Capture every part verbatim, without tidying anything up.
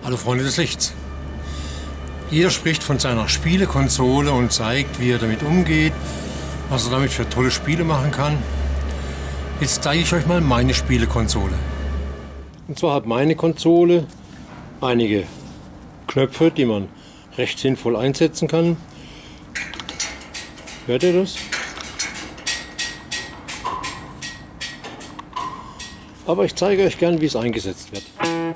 Hallo Freunde des Lichts. Jeder spricht von seiner Spielekonsole und zeigt, wie er damit umgeht, was er damit für tolle Spiele machen kann. Jetzt zeige ich euch mal meine Spielekonsole. Und zwar hat meine Konsole einige Knöpfe, die man recht sinnvoll einsetzen kann. Hört ihr das? Aber ich zeige euch gern, wie es eingesetzt wird.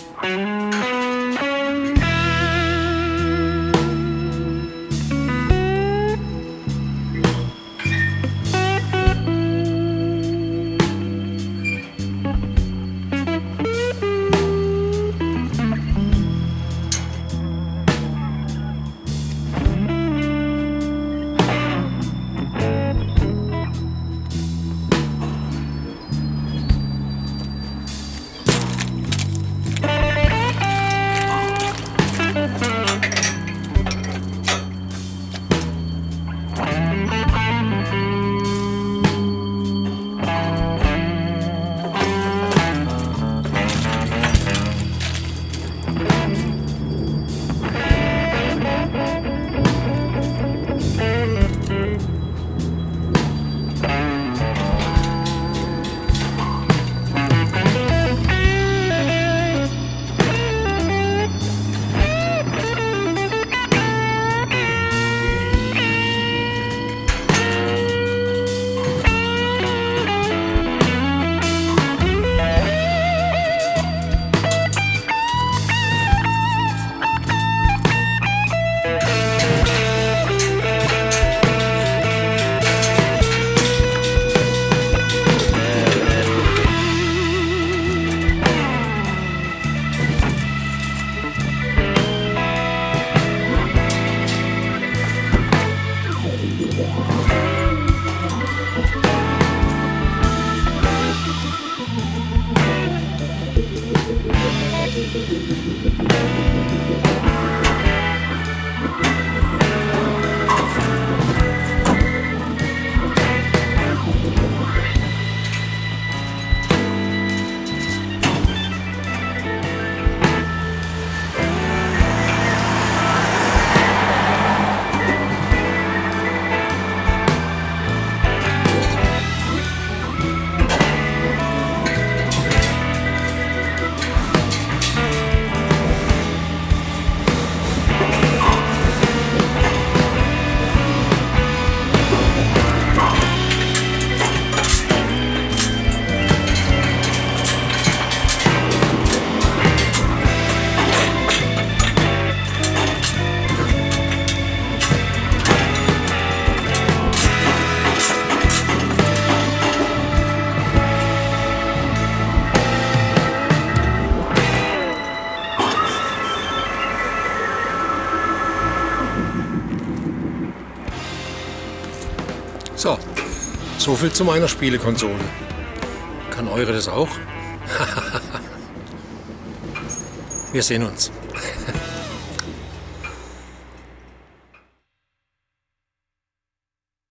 So, so viel zu meiner Spielekonsole. Kann eure das auch? Wir sehen uns.